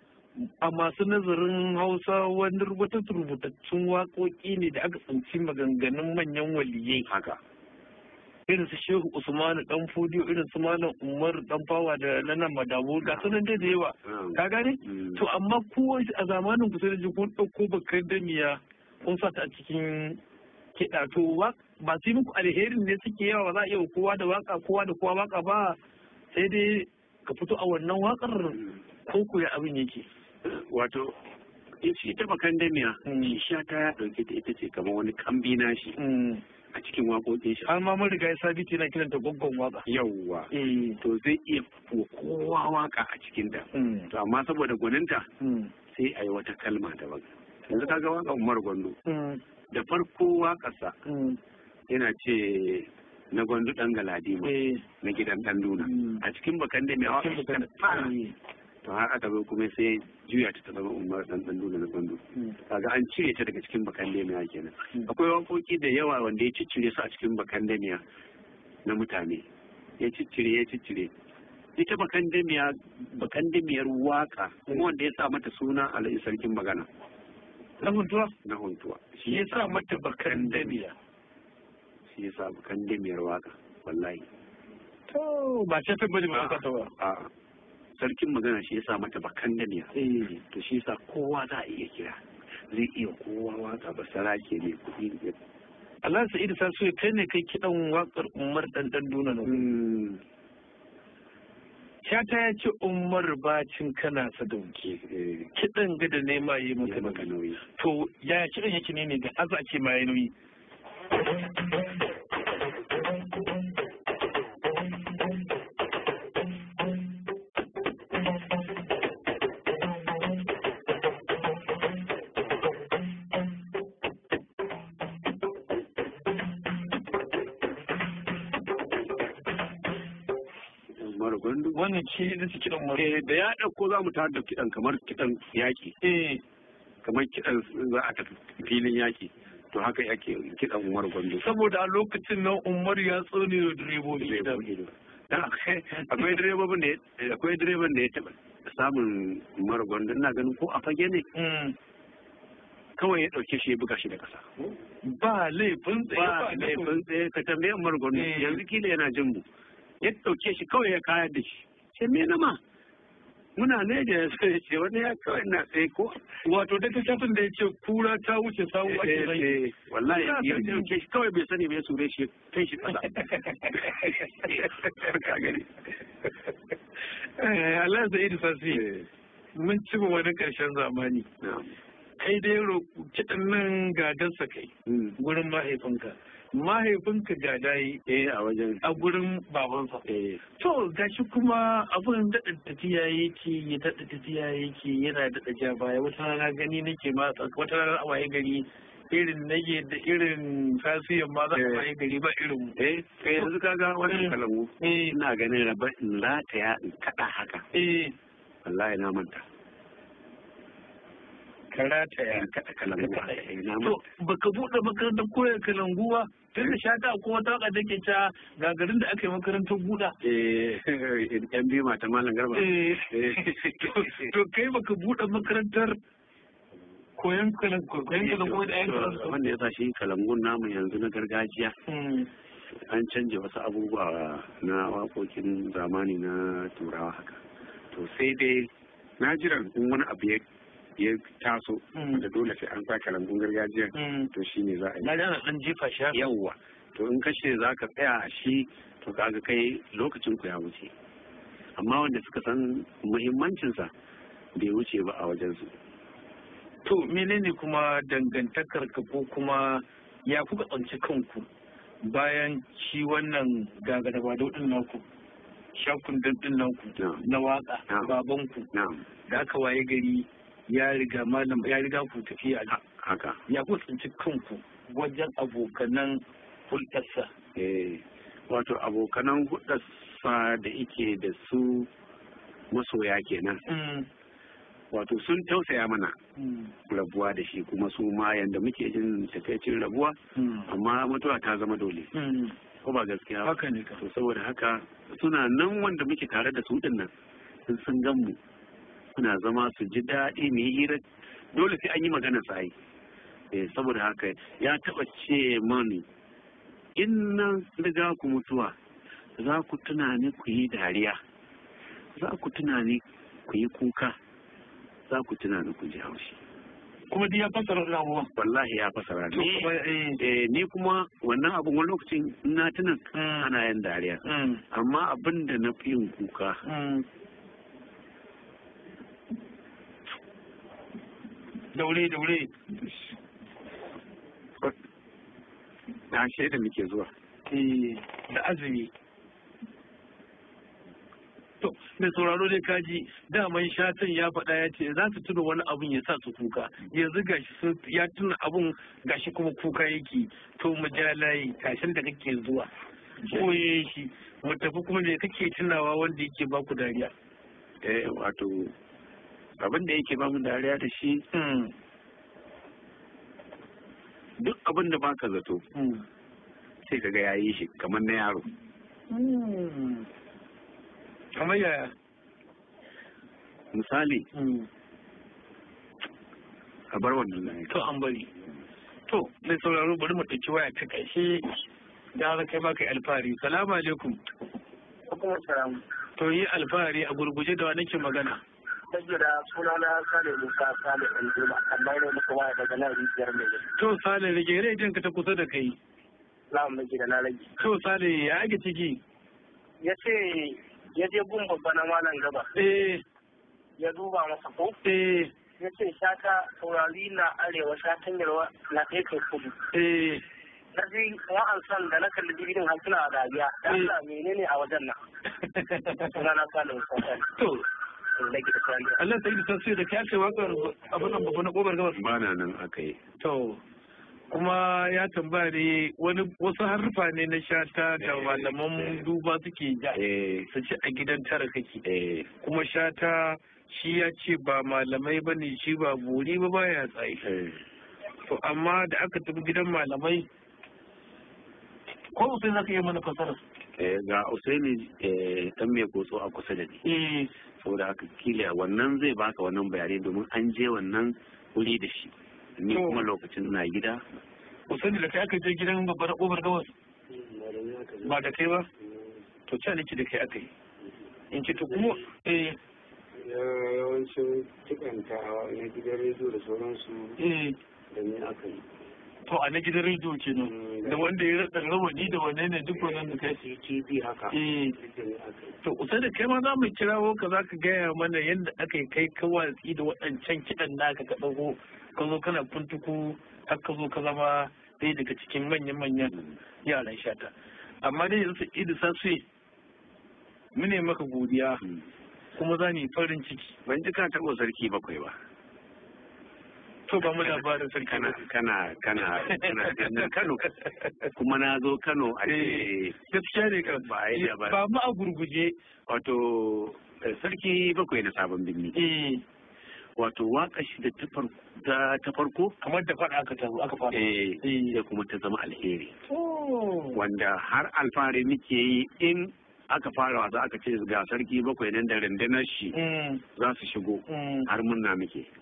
a masu nazarin hausa wani rubutattun waƙoƙi ne da aka tsinci maganganun manyan waliyai haka irin su shehu usmanu dan fodiyo irin su malam umar dan fawa da nanan madamu ga sunan dai da yawa ka gane to amma ko a zamanin ku sai da kun ɗauko bakan damiya kun sa ta a cikin kiɗa to ba su yi muku alherin ne suke yawa ba za a iya kowa da kowa waka ba sai dai ka fito a wannan wakar ko ku ya abin yake wato shi ta bakan damiya sha ta ya dauke ta ita ce kamar wani kambi nashi a cikin waƙoƙin shi har ma mun riga ya sabiti na kiranta gwaggon waka yawwa to zai iya kowa waka a cikin ta to amma saboda gwaninta sai a yi wata kalma daban yanzu kaga waka Umar Gwando da farko wakarsa yana ce na Gwandu dan Galadima na gidan dan Duna a cikin bakan da mai hawa to har aka zo kuma sai juya ta zama Umar dan Duna na Gwandu kaga an cire ta daga cikin bakan da mai kenan akwai wakoki da yawa wanda ya ciccire su a cikin bakan da na mutane ya ciccire ita bakan da miyar waka kuma wanda ya sa mata suna Alhaji Sarkin Magana na huntuwa shi ya sa mata bakan da shi ya sa kan damiyar waka wallahi to ba ce ta bari ba ta ba a sarkin magana shi ya sa mata bakan damiya to shi yasa kowa za a iya kira zai iya kowa waka ba sarake ne kuɗi ne Allah Sa'idu sa so kai ne kai kidan wakar Umar dan Duna ne Shata ya ce Umar bacin kana sadauki kidan gada ne ma yi maka nauyi to ya kidan yake ne da aza ce ma yi nauyi wannan shi da su kiɗan mara da ya ɗauko za mu tar da kiɗan kamar kiɗan yaƙi kamar kiɗan za a tafi filin yaƙi to haka yake kiɗan Umar Gwando saboda a lokacin nan Umar ya tsone da direbobi akwai direban da ya taɓa samun Umar Gwando ina ganin ko a fage ne kawai ya ɗauke shi ya buga shi da ƙasa ba laifin tsaye ka tambaye Umar Gwando yanzu kila yana jin mu ya ɗauke shi kawai ya kayar da shi sai me na ma muna ne da ya sai ce wani ya kawai na tsaye ko wato da shafin da ya ce kura ta wuce sawu ake rai wallahi ya ɗauke shi kawai bai sani bai sure shi kai shi ƙasa Allah Sa'idu Sasi mun ci wani ƙarshen zamani kai dai kiɗan nan gadansa kai gurin mahaifinka ga dayi a wajen a gurin babansa to gashi kuma abun daɗa tafiya yake yana daɗa ja baya wata rana gani nake ma wata rana a waye gari irin nage da irin fasiyan ma za a waye gari ba irin kai yanzu kaga wani kalamu ina ganin raba in lataya in kaɗa haka wallahi na manta karata ya kaɗa kalangu to baka buɗe makarantar koyar kalangu ba tun da shata ko wata waka da ke ta gagarin da aka yi makarantar buɗa yan biyu mata malam garba to kai baka buɗe makarantar koyon kalangu da yan wanda ya sa shi kalangun namu yanzu na gargajiya an canja wasu abubuwa na waƙoƙin zamani na turawa haka to sai dai na jiran in wani abu ya taso da dole sai an sa kalangun gargajiya to shi ne za a yi na dana dan jefa shi yawwa to in kashe za ka tsaya a shi to kaga kai lokacin ku ya wuce amma wanda suka san muhimmancinsa bai wuce ba a wajensu. To menene kuma dangantakar ka ko kuma ya kuka tsanci kanku bayan shi wannan gagarabado din naku shakun din naku na waka babanku da aka waye gari ya riga ku tafiya haka ya kuka tsanci kanku wajen abokanan hulɗarsa. Wato abokanan hulɗarsa da ike da su masoya kenan. Wato sun tausaya mana rabuwa da shi kuma su ma yanda muke jin takaicin rabuwa amma mutuwa ta zama dole ko ba gaskiya haka ne to saboda haka suna nan wanda muke tare da su din nan sun gan mu suna zama su ji daɗi mu yi hira dole sai an yi magana sai saboda haka ya taɓa ce mani in nan riga ku mutuwa za ku tuna ni ku yi dariya za ku tuna ni ku yi kuka za ku tuna ni ku ji haushi kuma duk ya fasara da abubuwan wallahi ya fasara ni kuma wannan abun wani lokacin na tunan ana yin dariya amma abin da na fi yin kuka daure na shaida muke zuwa da azumi to mai sauraro dai kaji daman shatan ya faɗa ya ce za su tuna wani abun ya sa su kuka yanzu gashi ya tuna abun gashi kuma kuka yake to mu ja layi kashin da kake zuwa koye shi mu tafi kuma me kake tunawa wanda yake baku dariya wato abin da yake ba mu dariya da shi duk abin da baka zato sai kaga yayi shi kamar na yaro kamar yaya misali a bar wannan layi to an bari to mai sauraro bari mu ɗauki waya ta ƙarshe da haka kai ma kai alfahari salamu alaikum to yi alfahari a gurguje da wa nake magana saboda suna na Sale Musa Sale Ɗanjuma amma ne muka waya daga nan rijiyar mai gari. To Sale rage rediyon ka ta kusa da kai. Na mai gida na rage. To Sale ya ake ciki? Ya ce ya je gun babba na malam gaba. Ya duba masa ko? Ya ce shata saurari na arewa shatan yarwa na kai kai kudu. Na ji wa'ansan da na kalli jirgin hankula a dariya. Da Allah menene a wajen nan? Suna na Sale Musa Sale. To Allah sai da tasiri da kyace wakar abin nan babban kobar gabas ba na nan aka yi to kuma ya tambaya ne wasu harfa ne na shata da malaman duba suke ja su ci a gidan tara kake kuma shata shi ya ce ba malamai ba ne shi ba bori ba baya tsaye to amma da aka tafi gidan malamai ko sai zaka yi mana fasara ga Usaini dan mai kotso a kusa da ni saboda haka kila wannan zai baka wannan bayanai domin an je wannan wuri da shi ni kuma lokacin na gida Usaini da kai aka je gidan babbar kobar gawas ba da kai ba to ce nake da kai aka yi in ce to kuma yawancin tikanta na gidan rediyo da sauransu da ni aka yi to a na gidan rediyo kenan da wanda ya rasa rawani da wanne ne duk wannan da kai TV haka to kusa da kai ma za mu kirawo ka za ka gaya mana yadda aka yi kai ka watsi da waɗancan kiɗan naka ka ɗago ka zo kana kuntuku har ka zo ka zama ɗaya daga cikin manyan yaran shata amma dai yanzu Idu Sasuye mu ne maka godiya kuma za ni farin ciki ban ji ka taɓa sarki bakwai ba to ba mu labarin sarki kana Kano kuma na zo Kano a gaskiya ne kan ba mu a gurguje wato sarki bakwai na sabon birni wato waka shi da ta farko kamar da faɗa aka fara sai kuma ta zama alheri wanda har alfahari muke yi in aka fara wasa aka ce ga sarki bakwai nan da rundunar shi za su shigo har munna muke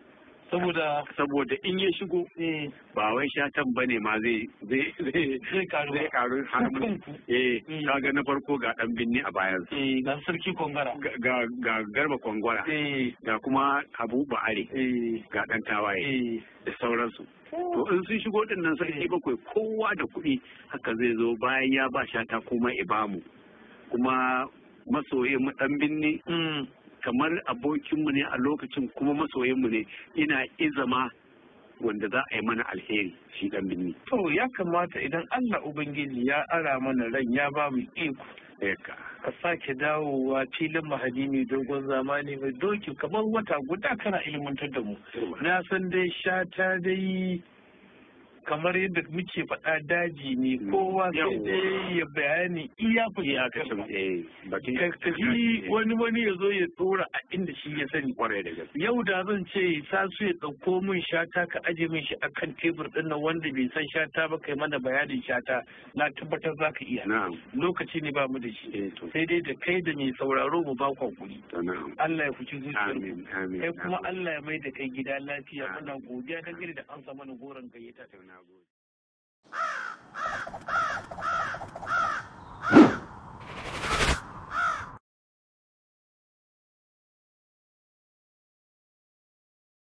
saboda in ya shigo ba wai shatan bane ma zai karu harmu kaga na farko ga dan binni a bayan ga sarki kwangara ga garba kwangwara ga kuma Habu Ba'are ga dan tawaye da sauransu to in sun shigo din nan sarki bakwai kowa da kuɗi haka zai zo bayan ya ba shata kuma ibamu kuma masoyin mu dan binni kamar abokinmu ne a lokacin kuma masoyinmu ne ina izama wanda za a yi mana alheri shi dan binni. To ya kamata idan Allah Ubangiji ya ara mana ran ya ba mu iko. Ka sake dawowa filin mahadi mai dogon zamani mai doki kamar wata guda kana ilimantar da mu. Na san dai shata dai kamar yadda muke faɗa daji ne kowa sai dai ya bayani iya ka tafi wani ya zo ya tsora a inda shi ya sani kwarai da gaske yau da zan ce sasu ya ɗauko min shata ka aje min shi akan tebur ɗin nan wanda bai san shata ba kai mana bayanin shata na tabbatar za ka iya lokaci ne ba mu da shi sai dai da kai da mai sauraro mu ba ku hakuri Allah ya fuci zuciyar kai kuma Allah ya mai da kai gida lafiya muna godiya dangane da an sa mana goron gayyata.